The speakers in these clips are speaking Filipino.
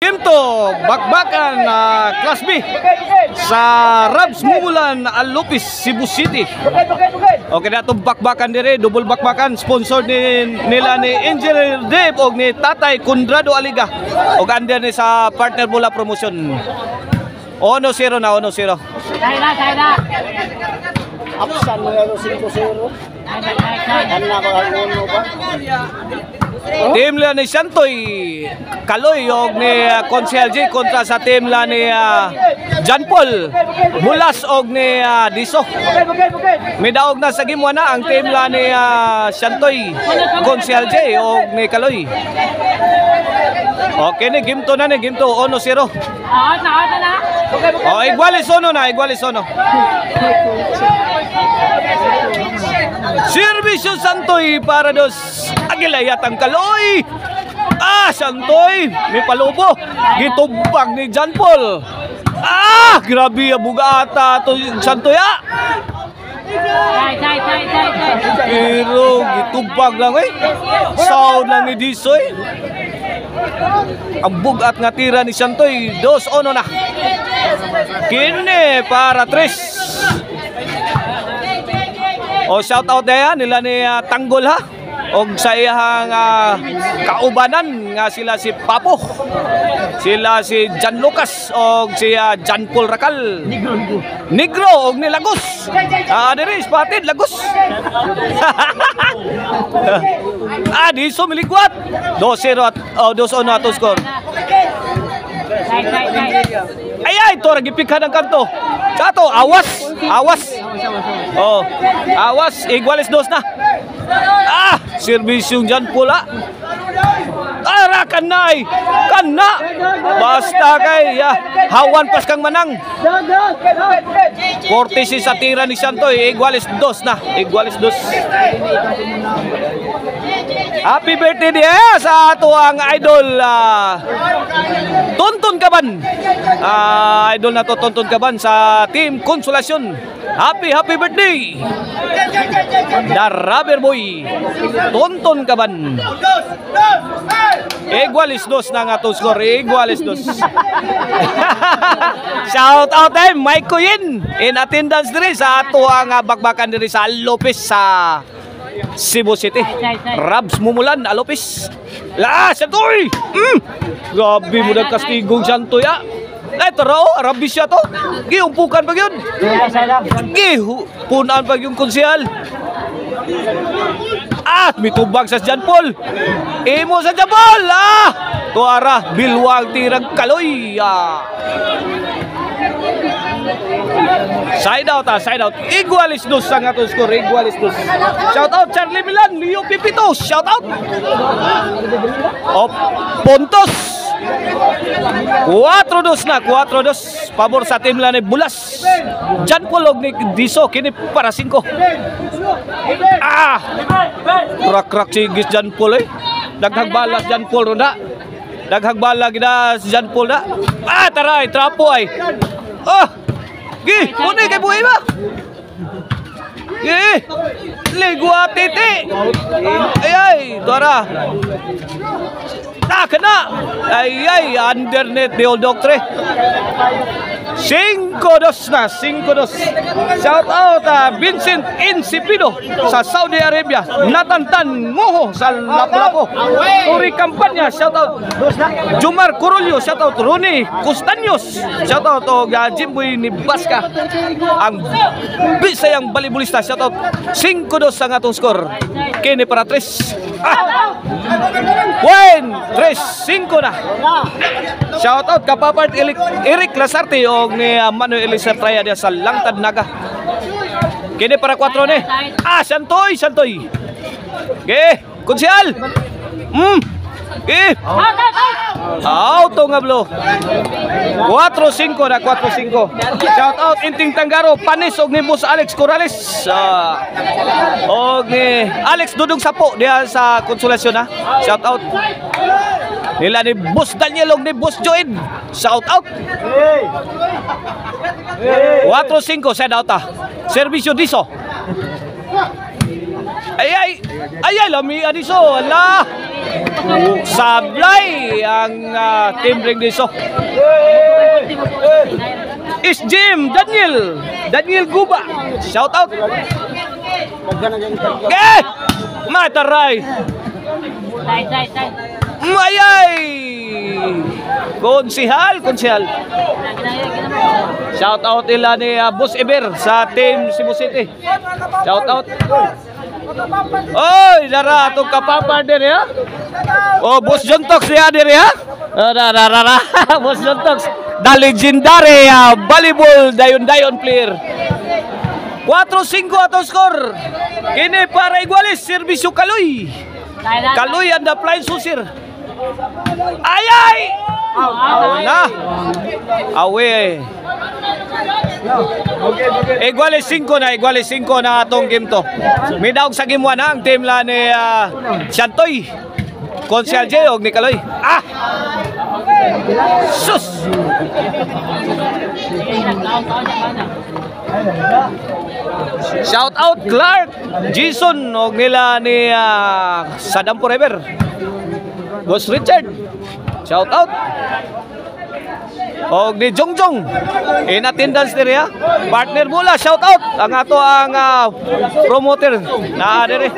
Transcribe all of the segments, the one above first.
Game to bakbakan Class B sa Rabs Mumulan Alupis, Cebu City. Okay na itong bakbakan dire, double bakbakan, sponsor nila ni Engineer Dave o ni Tatay Condrado Aliga o under ni sa partner mula promotion. 1-0 na, 1-0. Saya na. Apsan mo yung 5-0. Ano ba ang uno ba? Team la ni Santoy Kaloy og ni Consel J kontra sa team la ni John Paul Mulas og ni Diso. Midaog na sa game 1 na ang team la ni Santoy Consel J og ni Kaloy. Okay ni game 2 na ni game 2 1-0. Na. Oh, iguales uno na, iguales uno. Servisyo Santoy para dos Agilayatang Kaloy. Santoy may palubo. Gitubag ni John Paul. Grabe bugata to Santoy Pero gitubag lang sound lang ni Disoy. Ang bugat nga tira ni Santoy 2-1 na. Kini para 3. Shout out na nila ni Tanggol og sa iyang kaubanan nga sila si Papo, sila si Jan Lucas og si Jan Paul Racal Negro og ni Lagos. Diri spotted Lagos. Di so miligwat 2-0 at 2-1 ato score. Ay to gipikhan ang kanto. Sato awas. Awas iguales 2 na. Serbisyong Jan Pula. Kanay. Kana. Basta kay hawan pas kang manang. Cortesi sa tira ni Santoy iguales 2 na. Iguales 2. Happy birthday dia sa ato ang idol Tonton Kaban. Idol na to Tonton Kaban sa Team Konsolasyon. Happy birthday The Rubber Boy Tonton Kaban. Iguales 2 na nga to score. Iguales 2. Shout out Mike Kuyin in attendance diri sa ato ang bakbakan diri sa Lopez sa Cebu City. Rabs Mumulan Alopis. Santoy. Grabe mo nagkastigong Santoy taro, Arabis siya to. Giumpukan pa yun. Punaan pa yung konsyal. Mitubag sa John Paul. Imo sa John Paul. Tuara, bilwang tirang Kaloy. Side out. Iguales 2 ang ato score. Iguales 2. Shout out Charlie Milan, Leo Pipito. Shout out. Pontos. 4-2 na. 4-2. Pabor sa team lang ni Bulas. John Paul og ni Diso kini para 5. Krak sigis John Paul Daghang balas John Paul ronda. Daghang bala gida si John Paul na. Taray trapo Puni kay buhay ba? Ligwa titi. Ay, Dora. Kena. Ay, undernet the old doctor. 5-2 na, 5-2. Shout out Vincent Incipido sa Saudi Arabia. Natantan Moho sa Lapu-Lapu. Turi Kampanya, shout out. Jumar Corolio, shout out. Roni Custanyos, shout out. Jimboy ni Baska. Ang bisayang balibulista, shout out. 5-2 ang atong score. Kini para 3. Win 3-5 na. Shout out kapapart Eric Lasarte og ni Manuel Elisertraya dia sa Langtad Naga. Kini para 4 ni. Santoy. Konsyal. Auto nga blo. 4-5 na, 4-5. Shout out Inting Tanggaro, Panis og ni Boss Alex Corrales. Og ni Alex Dudong Sapo diha sa Konsolasyon Shout out. Nila ni Boss Daniel og ni Boss Join. Shout out. 4-5 send out Servisyo Diso. Ay lami Diso. Sablay ang team ring diso. Is Jim Daniel Guba. Shout out. Okay. Mataray. Side. Mayay. Konsihal. Shout out nila ni Boss Eber sa team Cebu City. Shout out. Oy, dara atong kapapa din ya. Oh, Boss John Tox ya din ya. Dara. Boss John Tox, the legendary volleyball dayon player. 4-5 ato score. Kini para igualis serbisyo Kaloy. Kaloy and the flying susir. Ay! Na. Awe. Igualis 5 na atong game to. May daog sa game 1 ang team la ni Shantoy. Konsyal J og ni Kaloy. Sus. Shout out Clark, Jason og nila ni Saddam Forever. Boss Richard. Shout out. Og ni Jongjong in attendance diri ha. Partner mula, shout out ang ato ang promoter na diri.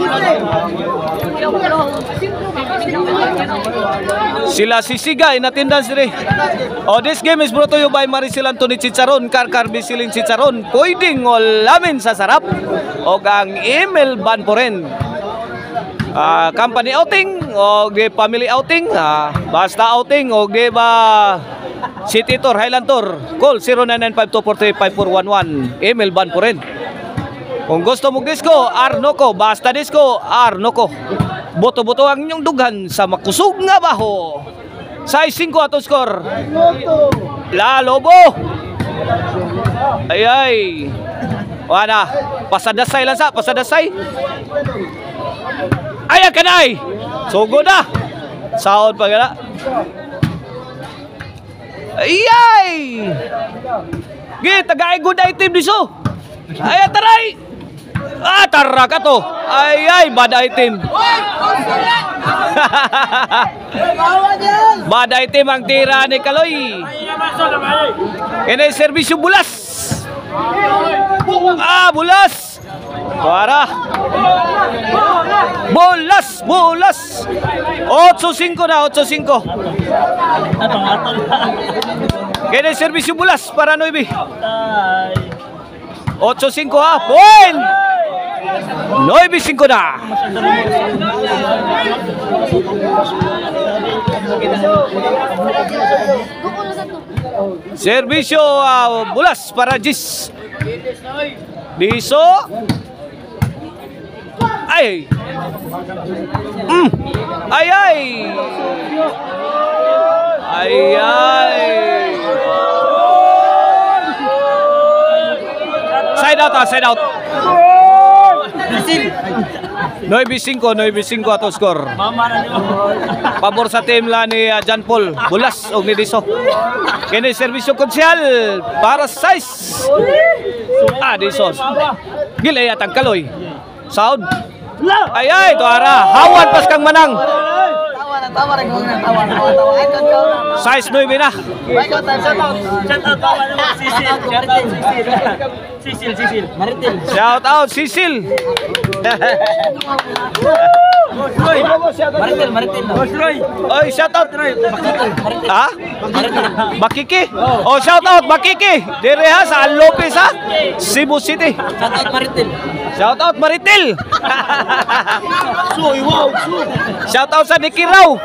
Sila Sisiga in attendance diri. Oh, this game is brought to you by Maricel Anthony Chicharon, Karkar Bisiling Chicharon. Pwedeng lamin sa sarap. Og ang email ban po rin. Company outing o di family outing, basta outing o di ba City Tour, Highland Tour, call 0995-243-5411. Email ban po rin. Kung gusto mong disco, Arnoco, basta disco, Arnoco. Boto-boto ang inyong dughan sa makusog nga baho. Size 5 ato score. La Lobo. Ay. Wala. Pasadasay lang sa, pasadasay. Ayan ka na ay. Sugod na. Sound pa gana. Ayay. Gita gay good item diso. Ayan taray. Tara ka to. Ayay bad item. Bad item ang tira ni Kaloy. Kaya servisyo bulas. Bulas. Para. Bolas. 8-5 na, 8-5. Kaya servisyo bulas para 9. 8-5 ha. Point. 9-5 na. Servisyo bulas para Jis. Diso. Ay. Side out. 9-5 ato score. Pabor sa team la ni John Paul. Bulas og ni Diso. Kini servisyo konsyal para size. Diso. Gilay atang Kaloy. Sound. Ay, tuara. Hawan pas kang manang. Tawa rin kung tawa. Size 9 na. Sisil. Maritil. Shout out Sisil. Maritil. Oy, shout out. Bakiki. Oh, shout out Bakiki. Dire ha sa Lopez ha. Cebu City. Shout out Maritil. Shout out sa Nikiraw.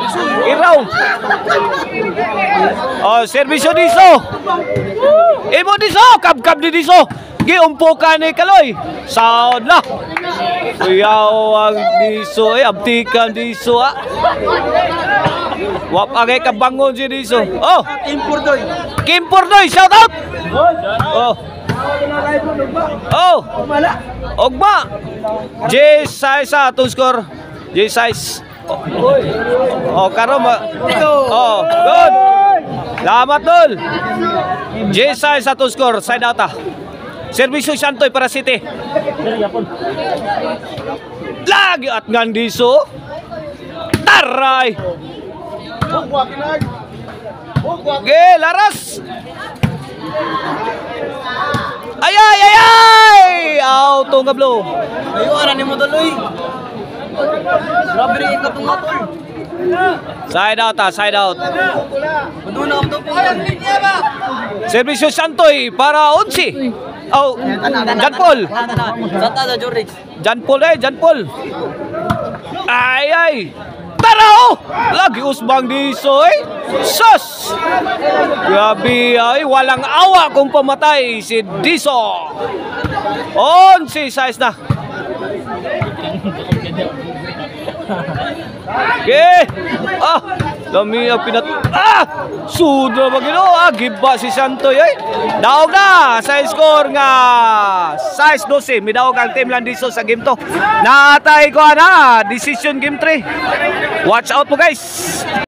Oh, servisyo diso. Imo diso, kab di diso. Giumpo ka ni Kaloy. Sound na. Kuyaw ang diso, abtikan diso ha. Wap agay kabangon si diso. Oh, Kimpurdoy, shout out. Ogba. J-size atong score. J-size. Karon good. Salamat dol. J-size atong score. Side out. Servisyo Shantoy para City. Lagi at ngandiso. Taray! Hugwa kinag. Hugwa. Ge, laras! Ay, ay, ay, ay! Out nga blow. Ayo, aran ni mo tuloy. Grabe rin ka itong matol. Side out side out. Doon na ako po. Servisyo Santoy para 11. Oh, John Paul. Santa na, Jorix. John Paul. Ay, ay. Tara oh! Lagi usbang disoy. Sus! Grabe ay, walang awa kung pamatay si Diso. 11 size na. Okay. Dami ang pinat... Sudo magino. Giba si Santoy ay. Daog na sa score nga size 12. Midaog ang team Landiso sa game 2. Natay ko na. Decision game 3. Watch out po guys.